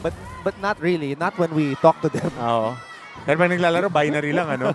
But not really. Not when we talk to them. Oo. Pero pag naglalaro, binary lang, ano?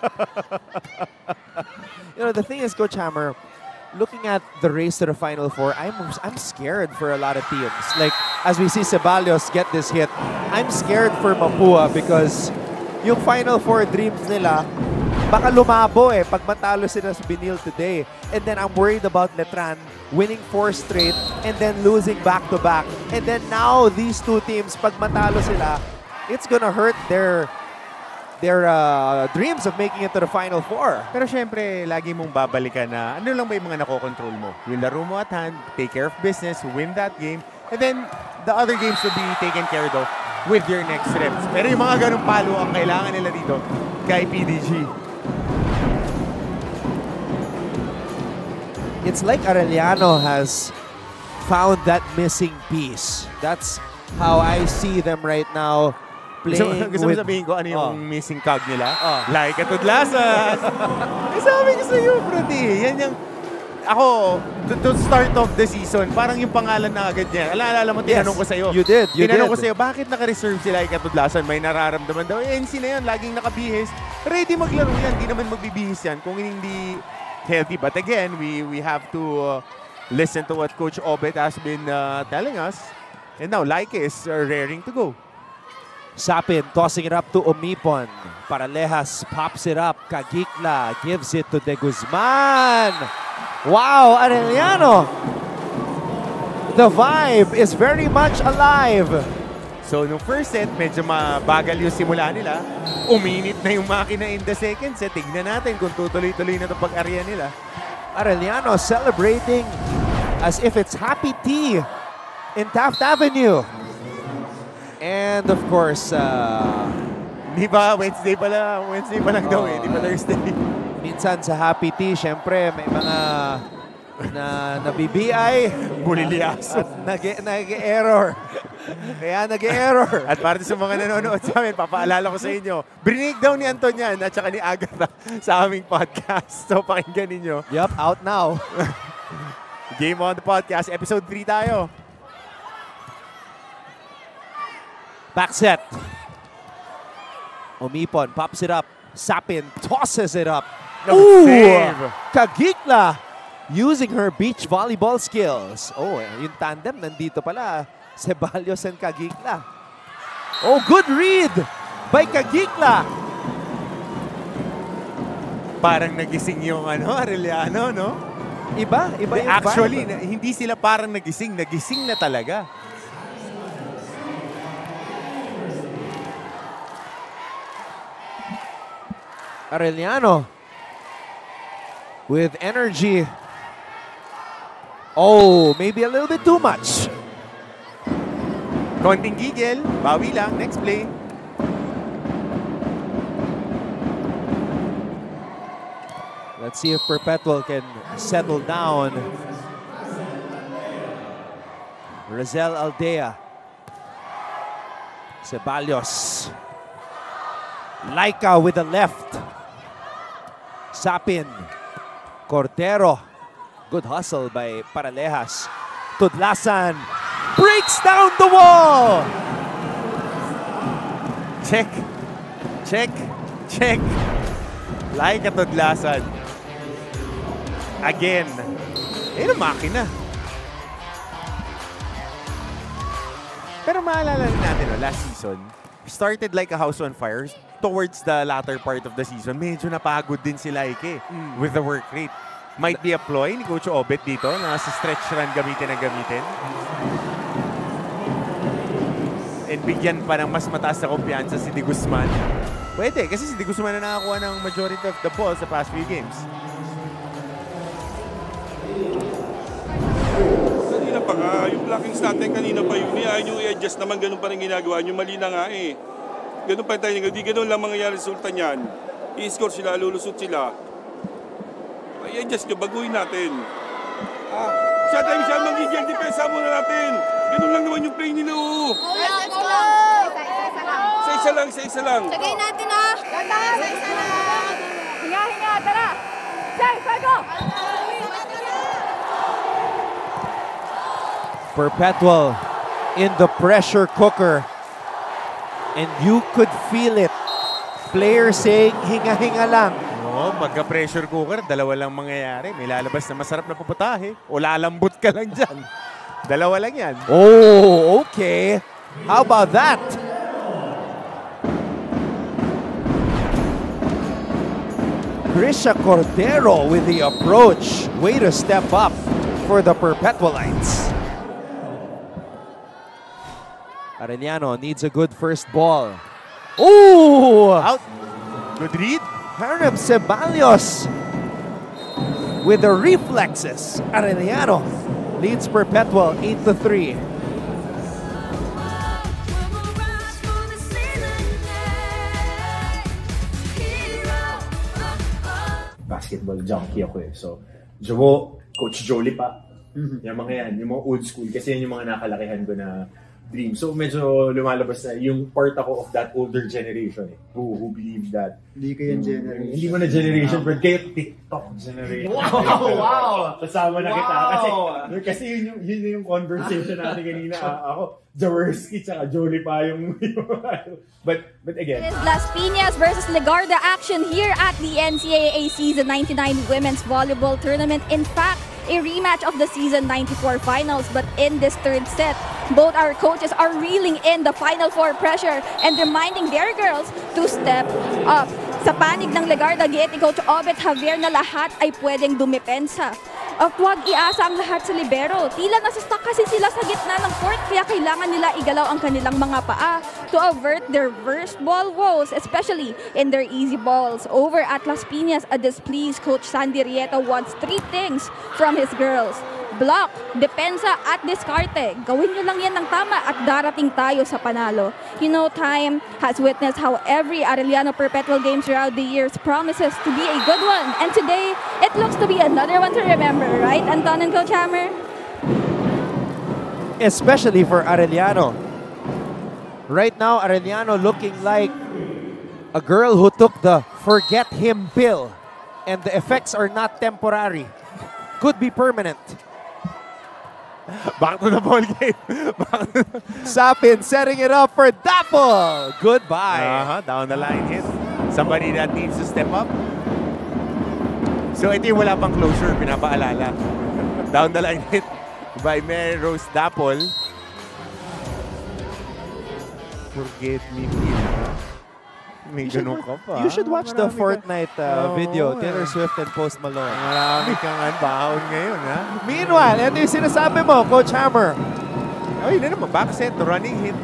You know, the thing is, Coach Hammer, looking at the race to the Final Four, I'm scared for a lot of teams. Like, as we see Ceballos get this hit, I'm scared for Mapua because yung Final Four dreams nila, baka lumabo eh pag matalo sila sa Benil today. And then I'm worried about Letran winning 4 straight and then losing back-to-back. And then now, these two teams, pag matalo sila, it's gonna hurt their dreams of making it to the Final Four. Pero syempre, lagi mong babalikan na ano lang ba yung mga nakokontrol mo? Yung laro mo at hand, take care of business, win that game, and then the other games will be taken care of with your next reps. Pero yung mga ganung palo ang kailangan nila dito kay PDG. It's like Arellano has found that missing piece. That's how I see them right now. Gusto mo sabihin ko ano yung missing cog nila? Like Katudlasan! Sabi ko sa'yo, Brody. Yan yung... Ako, to start off the season, parang yung pangalan na agad niya. Alala mo, tinanong ko sa'yo. You did. Tinanong ko sa'yo, bakit naka-reserve sila kay Katudlasan? May nararamdaman daw. NC na yan, laging nakabihis. Ready maglaro yan. Di naman magbibihis yan kung hindi healthy. But again, we have to listen to what Coach Obet has been telling us. And now, Laike is raring to go. Sapin tossing it up to Omipon. Paralejas pops it up. Kagikla gives it to De Guzman. Wow, Arellano. The vibe is very much alive. So, nung first set, medyo mabagal yung simula nila. Uminit na yung makina in the second set. Tignan natin kung tutuloy-tuloy na ito pag-arya nila. Arellano celebrating as if it's happy tea in Taft Avenue. And of course, di ba? Wednesday pa lang daw eh. Di ba Thursday? Minsan sa Happy Tea, syempre may mga nabibiay. Buliliaso. Nag-error. Kaya nag-error. At para sa mga nanonood sa amin, papaalala ko sa inyo, brinig daw ni Antonian at saka ni Agatha sa aming podcast. So pakinggan ninyo. Yup, out now. Game on the podcast, episode 3 tayo. Back set. Omipon pops it up. Sapin tosses it up. Ooh! Save. Kagikla using her beach volleyball skills. Oh, yung tandem nandito pala. Ceballos and Kagikla. Oh, good read by Kagikla. Parang nagising yung Arellano, no? Iba yung actually, vibe. hindi sila parang nagising na talaga. Arellano with energy. Oh, maybe a little bit too much. Konting gigil, bawi lang, next play. Let's see if Perpetual can settle down. Rizel Aldea. Ceballos. Laika with the left. Sapin. Cordero. Good hustle by Paralejas. Tudlasan breaks down the wall. Check. Check. Check. Laika Tudlasan. Again. Ayun ang makina. Pero maalala rin natin, last season, started like a house on fire. Towards the latter part of the season, medyo napagod din si Laike with the work rate. Might be a ploy ni Coach Obet dito na sa stretch run gamitin. And bigyan pa ng mas mataas na kumpiyansa si De Guzman. Pwede, kasi si De Guzman na nakakuha ng majority of the ball sa past few games. Kanina pa nga, yung blockings natin kanina pa yun. Ayaw nyo i-adjust naman, ganun pa rin ginagawa nyo. Mali na nga eh. Ganun pa tayo, di ganun lang mangyayari resulta niyan. I-score sila, lulusot sila. I-adjust nyo, baguhin natin. Siya tayo siya, magiging depensa muna natin. Ganun lang naman yung play nila. Let's go! Isa lang. Tagay natin Isa lang. Hinga, tara! Say, go! Perpetual in the pressure cooker. And you could feel it. Players saying, hinga-hinga lang. Oo, pagka-pressure cooker, dalawa lang mangyayari. May lalabas na masarap na puputahe o lalambot ka lang dyan. Dalawa lang yan. Oh, okay. How about that? Krisha Cordero with the approach. Way to step up for the Perpetualites. Arellano needs a good first ball. Oh! Out. Good read. Harem Ceballos with the reflexes. Arellano leads Perpetual 8-3. Basketball junkie ako eh. So, Jowo, Coach Jolie pa. Yung mga yan, yung mga old school. Kasi yan yung mga nakalakihan ko na dream. So, medyo lumalabas na yung part ako of that older generation eh. Who believe that. Hindi ko yung generation. Hindi mo na generation, but kayo TikTok generation. Wow! Kasama na kita. Kasi yun yung conversation natin kanina. Ako, Jaworski tsaka Jolie pa yung but again. It is Las Piñas versus Legarda action here at the NCAA Season 99 Women's Volleyball Tournament. In fact, a rematch of the Season 94 Finals, but in this third set, both our coaches are reeling in the Final Four pressure and reminding their girls to step up. Sa panig ng Legarda, giit ni Coach Obet Javier na lahat ay pwedeng dumepensa. At huwag iasa ang lahat sa libero. Tila nasa-stuck kasi sila sa gitna ng court, kaya kailangan nila igalaw ang kanilang mga paa to avert their first ball woes, especially in their easy balls. Over at Las Piñas, a displeased Coach Sandy Rieta wants 3 things from his girls. Block, depensa at diskarte. Gawin nyo lang yan ng tama at darating tayo sa panalo. You know, time has witnessed how every Arellano Perpetual game throughout the years promises to be a good one. And today, it looks to be another one to remember, right, Anton and Coach Hammer? Especially for Arellano. Right now, Arellano looking like a girl who took the forget him pill. And the effects are not temporary. Could be permanent. Back to the ball game. Sapin setting it up for Dapple. Goodbye. Down the line hit. Somebody that needs to step up. So ito yung wala pang closure, pinapaalala. Down the line hit by Mary Rose Dapple. Forget me, may ganun ka pa. You should watch the Fortnite video, Oo, Taylor Swift and Post Malone. Marami kang baon ngayon, ha? Meanwhile, ito yung sinasabi mo, Coach Hammer. Oh, yun na naman. Backset, running hit.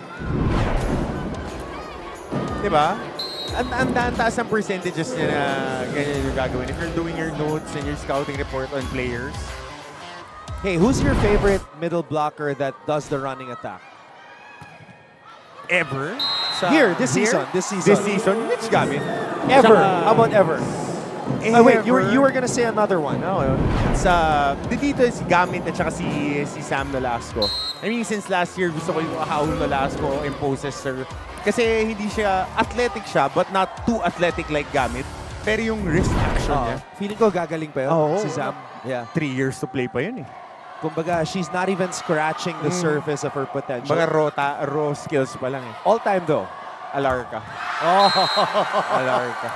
Diba? Ang taas ang percentages niya na ganyan yung gagawin. If you're doing your notes and your scouting report on players. Hey, who's your favorite middle blocker that does the running attack? Ever? This season. This season? Which gamit? Ever. Saka, How about ever? Oh, wait, you were gonna say another one. No, dito si Gamit at saka si Sam Nolasco. I mean, since last year, gusto ko yung Raul Nolasco imposes her. Kasi hindi siya, athletic siya, but not too athletic like Gamit. Pero yung wrist action niya. Feeling ko gagaling pa yun, si Sam. Yeah. 3 years to play pa yun eh. Kumbaga, she's not even scratching the surface of her potential. Mga raw skills pa lang eh. All time though. Alarka. Oh. Alarka.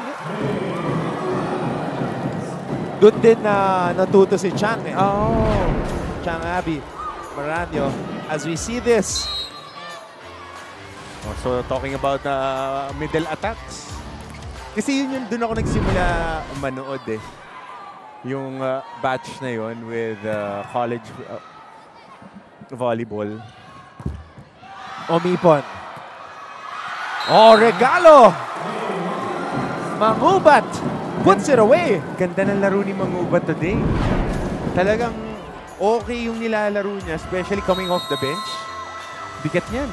Doon din na natuto si Chang eh. Oh. Chang Abby Maranyo. As we see this. Oh, so talking about middle attacks. Kasi yun yung doon ako nagsimula manood eh. Yung batch na yun with college volleyball. Omipon. Oh, regalo! Mangubat puts it away. Ganda ng laro ni Mangubat today. Talagang okay yung nilalaro niya, especially coming off the bench. Bigat niyan.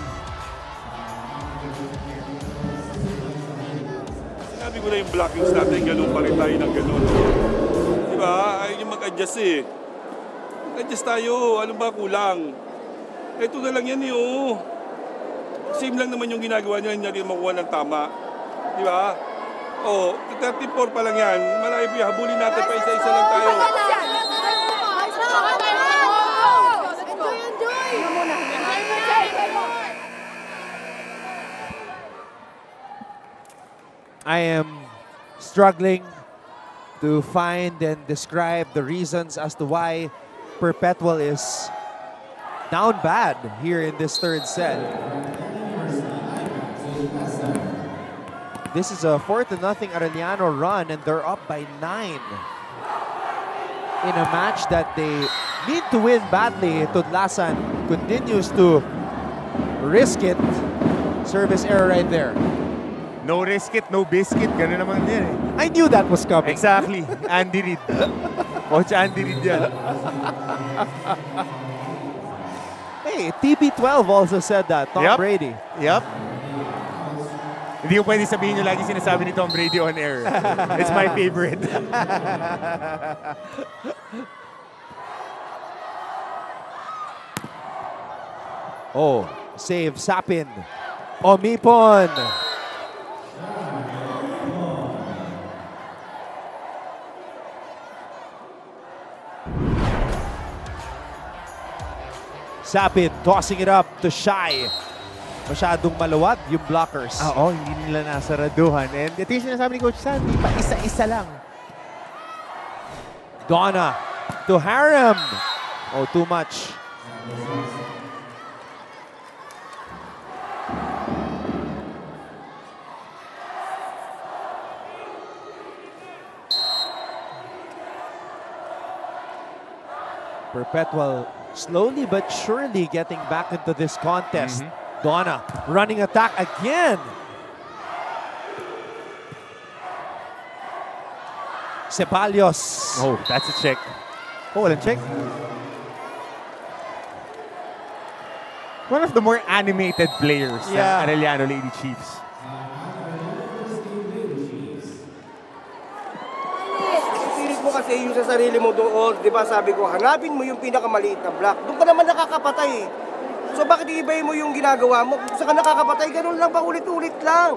Sabi ko na yung blockings natin, ganun pa rin tayo ng ganun. Diba? Ayaw nyo mag-adjust eh. Mag-adjust tayo. Ano ba kulang? Ito na lang yan eh, oh. Same lang naman yung ginagawa nyo, hindi natin makuha ng tama. Diba? Oh, 34 pa lang yan. Malayo po, habulin natin pa isa-isa lang tayo. I am struggling to find and describe the reasons as to why Perpetual is down bad here in this third set. This is a 4-0 Arellano run, and they're up by 9 in a match that they need to win badly. Tudlasan continues to risk it. Service error right there. No risk it, no biscuit. Ganun naman din eh. I knew that was coming. Exactly. Andy Reid. Coach Andy Reid yan. Hey, TB12 also said that. Tom Yep. Brady. Yep. Hindi ko pwede sabihin yung lagi sinasabi ni Tom Brady on air. It's my favorite. Oh, save Sapin. Omipon. Sapin tossing it up to Shy. Masyadong maluwag yung blockers. Oo, hindi nila nasaraduhan. And ito yung sinasabi ni Coach Sandy, pa isa-isa lang. Donna to Haram. Oh, too much. Perpetual slowly but surely getting back into this contest. Donna running attack again. Ceballos. Oh, that's a check. Oh, walang check. One of the more animated players ng Arellano Lady Chiefs. Pilit mo kasi yung sa sarili mo doon, di ba sabi ko, hanapin mo yung pinakamaliit na block. Doon ka naman nakakapatay eh. So bakit iibayin mo yung ginagawa mo? Kung saan ka nakakapatay, ganun lang ba ulit-ulit lang?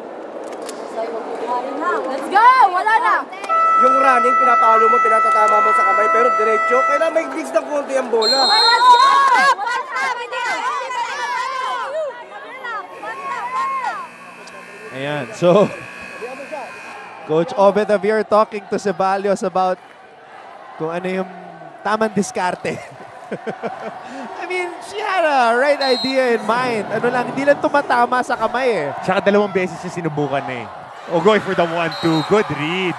Let's go! Wala na! Yung running, pinapalo mo, pinatatama mo sa kamay, pero diretso, kailangan may digs ng konti ang bola. Let's go! What's happening? Ayan, so Coach Obed Javier talking to Ceballos about kung ano yung tamang diskarte. I mean, she had a right idea in mind. Ano lang, hindi lang tumatama sa kamay eh. Tsaka 2 beses siya sinubukan na eh. Oh, going for the 1-2. Good read.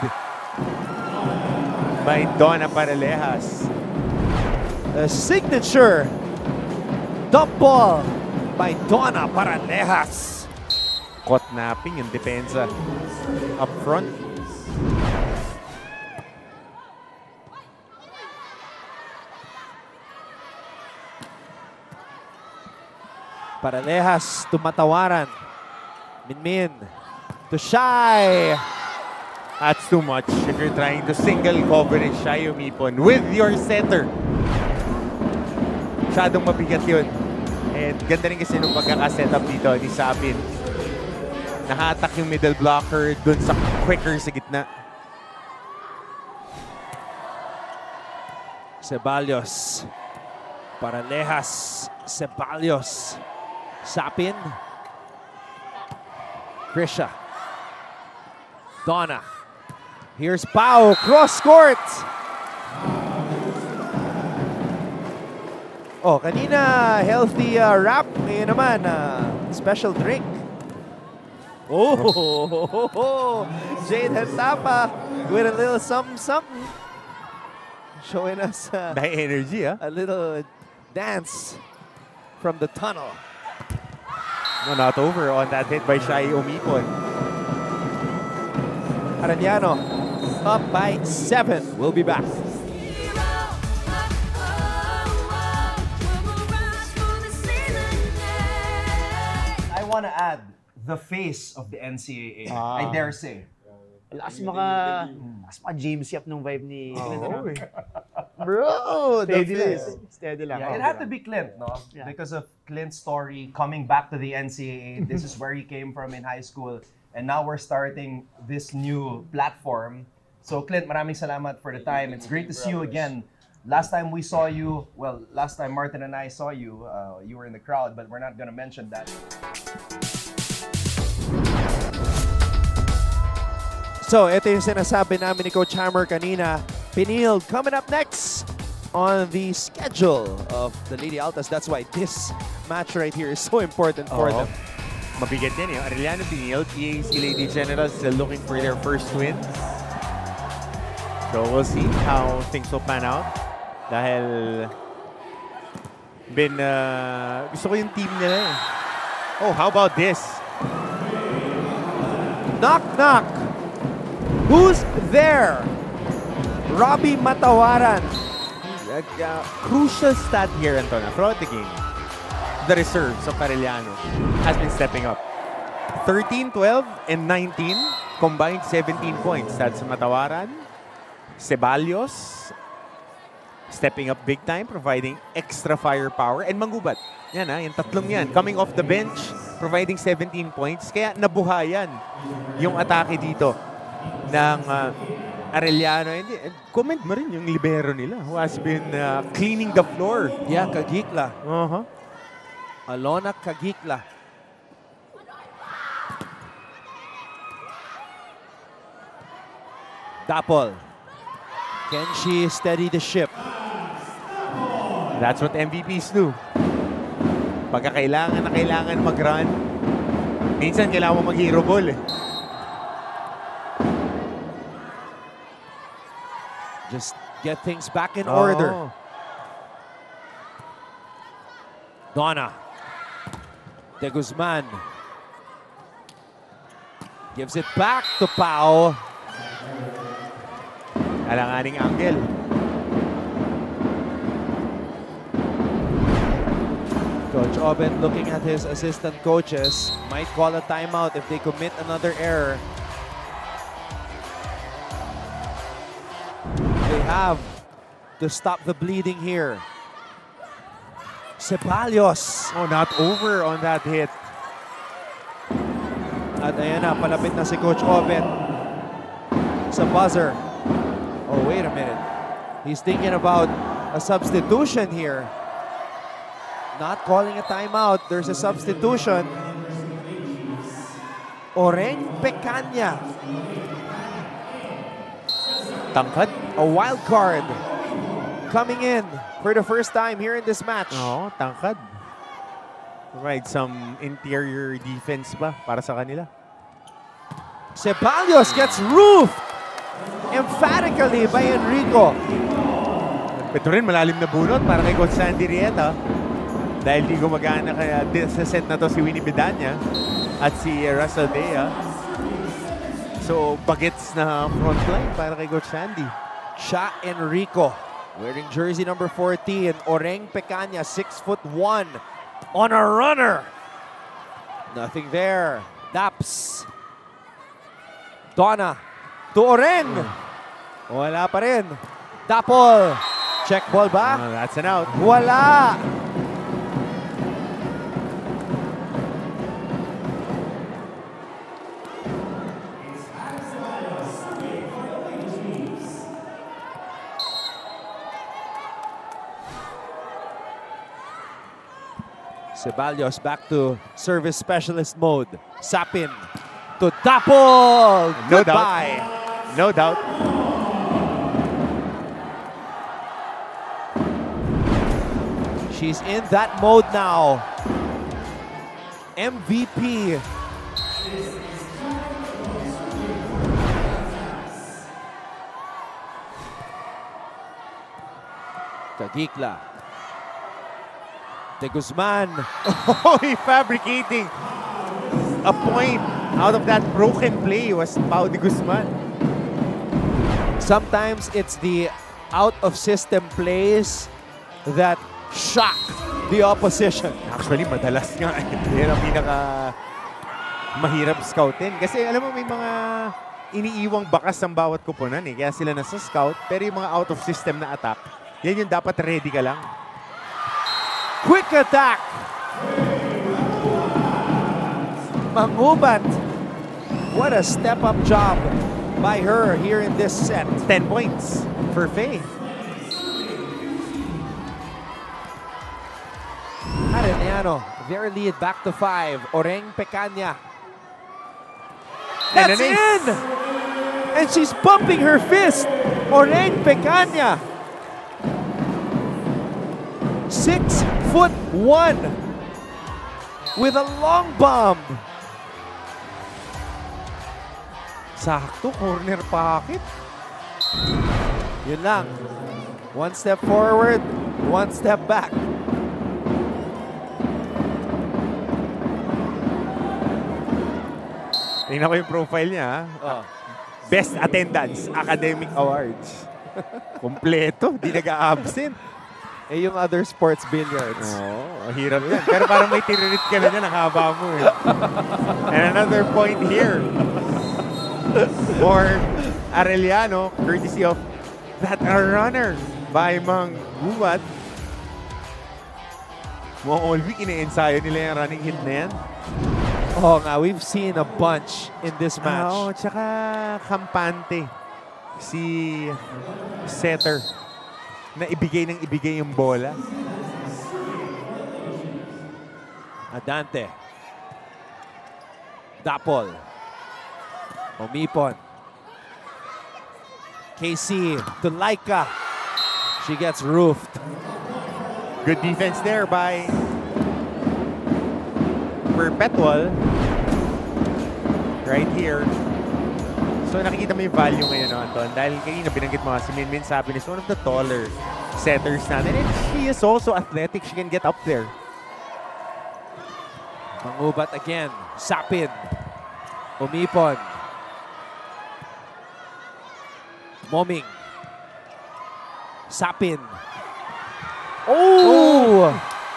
By Donna Paralejas. A signature dump ball by Donna Paralejas. Caught napping yung depensa up front. Paralejas tumatawaran. Minmin to Shy. That's too much if you're trying to single coverage Shy Umipon with your setter. Masyadong mabigat yun. And ganda rin kasi nung pagkakasetup dito ni Sapin. Nakatak yung middle blocker dun sa quicker sa gitna. Ceballos. Paralejas. Ceballos. Sapin. Krisha. Donna. Here's Pau. Cross court. Oh, kanina healthy wrap. Ngayon naman, special drink. Oh, Jade Hentapa with a little something. Showing us Dahil energy, a little dance from the tunnel. No, not over on that hit by Shy Umipon. Arellano up by 7. We'll be back. I want to add the face of the NCAA. I dare say. Lakas maka James Yap nung vibe ni Bro, Steady lang. Steady lang. Yeah, it had to be Clint, no? Yeah. Because of Clint's story coming back to the NCAA. This is where he came from in high school. And now we're starting this new platform. So Clint, maraming salamat for the time. It's great to see you again. Last time we saw you, well, last time Martin and I saw you, you were in the crowd, but we're not gonna mention that. So, ito yung sinasabi namin ni Coach Hammer kanina. Pinield coming up next on the schedule of the Lady Altas. That's why this match right here is so important for them. Mabigat yan eh. Arellano Pinield, EAC Lady Generals still looking for their first win. So we'll see how things will pan out. Dahil gusto ko yung team nila eh. Oh, how about this? Knock, knock. Who's there? Robbie Matawaran. Crucial stat here, Antona, throughout the game. The reserves of Arellano has been stepping up. 13, 12, and 19 combined 17 points. That's Matawaran, Ceballos, stepping up big time, providing extra firepower, and Manggubat. Yan yung tatlong yan. Coming off the bench, providing 17 points. Kaya nabuhayan yung atake dito ng Arellano. And comment mo rin yung libero nila who has been cleaning the floor. Yeah, Kagikla. Uh-huh. Alona Kagikla. Dapol. Can she steady the ship? That's what MVPs do. Pagka kailangan mag-run, minsan kailangan mo mag-hero ball eh. Just get things back in order. Donna. De Guzman. Gives it back to Pau. Alanganing angle. Coach Oben looking at his assistant coaches. Might call a timeout if they commit another error. They have to stop the bleeding here. Ceballos. Oh, not over on that hit. At ayan na, palapit na si Coach Oben sa buzzer. Oh, wait a minute. He's thinking about a substitution here. Not calling a timeout. There's a substitution. Oreng Pecanya. Tangkad. A wild card coming in for the first time here in this match. Oo, tangkad. Provide some interior defense ba para sa kanila. Ceballos gets roofed emphatically by Enrico. Ito rin, malalim na bunot para kay Coach Sandy Rieta. Dahil di gumagana kaya sa set na to si Winnie Bedanya at si Russell Dea. So, bagets na front line para kay Coach Sandy. Cha Enrico wearing jersey number 14. Oreng Pecanya, 6'1", on a runner. Nothing there. Daps. Donna to Oreng. Wala pa rin. Dapol. Check ball ba? That's an out. Wala. Ceballos back to service specialist mode. Sapin to Dapol. No Goodbye. doubt. No doubt. She's in that mode now. MVP. Kagikla. De Guzman. Oh, he fabricating a point out of that broken play was Pau de Guzman. Sometimes it's the out-of-system plays that shock the opposition. Actually, madalas nga. Yan ang pinaka mahirap scoutin. Kasi alam mo, may mga iniiwang bakas ng bawat kupunan eh. Kaya sila nasa scout. Pero yung mga out-of-system na attack, yan yung dapat ready ka lang. Quick attack. Manggubat. What a step-up job by her here in this set. 10 points for Faye. Arellano, their lead back to 5. Oreng Pecanya. And That's an ace. in! And she's bumping her fist. Oren Pecaña. 6'1" with a long bomb. Sakto, corner pocket. Yun lang. One step forward, one step back. Tingnan ko yung profile niya. Best Attendance, Academic Awards. Kompleto, di nag-absent. Eh, yung other sports billiards. Oo, hirap yan. Pero parang may tiririt ka na dyan, ang haba mo eh. And another point here for Arellano, courtesy of that runner by Mang Gubat. Mukhang all week, ina-ensayo nila yung running hit na yan. Oh, nga, we've seen a bunch in this match. Oo, tsaka kampante. Si setter na ibigay ng ibigay yung bola. Adante. Dapol. Omipon. KC to Laika. She gets roofed. Good defense there by Perpetual. Right here. So nakikita mo yung value ngayon, Anton. Dahil kanina binanggit mo, si Min Min Sabin is one of the taller setters natin. And she is also athletic. She can get up there. Mangubat again. Sapin. Umipon. Moming. Sapin. Oh!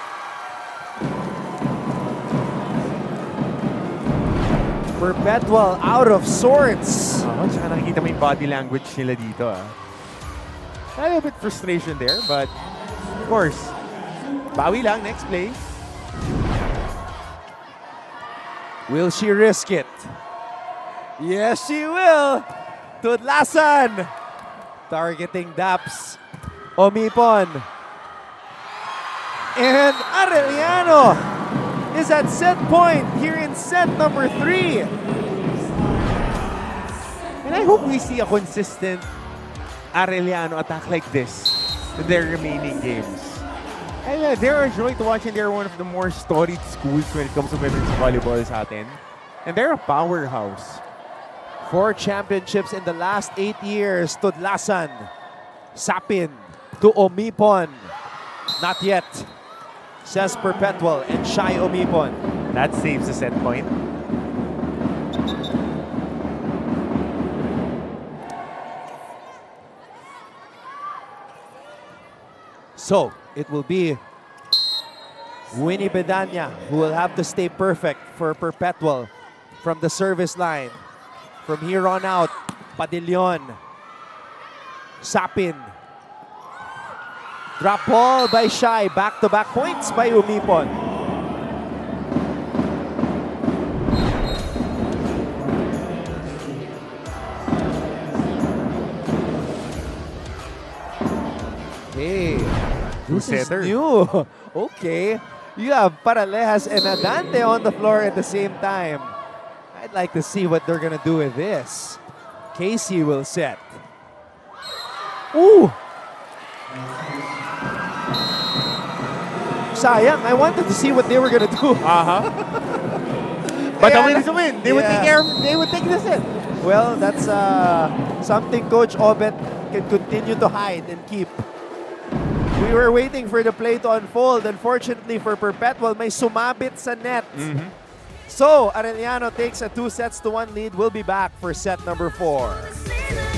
Perpetual out of sorts. Tsaka nakikita mo yung body language nila dito. A little bit frustration there, but of course, bawi lang, next play. Will she risk it? Yes, she will. Tudlasan. Targeting Daps. Omipon. And Arellano is at set point here in set number 3. And I hope we see a consistent Arellano attack like this in their remaining games. And they're a joy to watch, and they're one of the more storied schools when it comes to women's volleyball sa atin. And they're a powerhouse. 4 championships in the last 8 years. Tudlasan. Sapin to Omipon. Not yet, says Perpetual and Shai Omipon. That saves the set point. So, it will be Winnie Bedanya who will have to stay perfect for Perpetual from the service line. From here on out, Padillon. Sapin. Drop ball by Shai. Back-to-back points by Umipon. Hey, this is new. Okay. You have Paralejas and Adante on the floor at the same time. I'd like to see what they're going to do with this. Casey will set. Ooh! Sayang, I wanted to see what they were going to do. But the win is a win. They would take care. They would take the set. Well, that's something Coach Obet can continue to hide and keep. We were waiting for the play to unfold. Unfortunately for Perpetual, may sumabit sa net. So, Arellano takes a 2-1 lead. We'll be back for set number 4.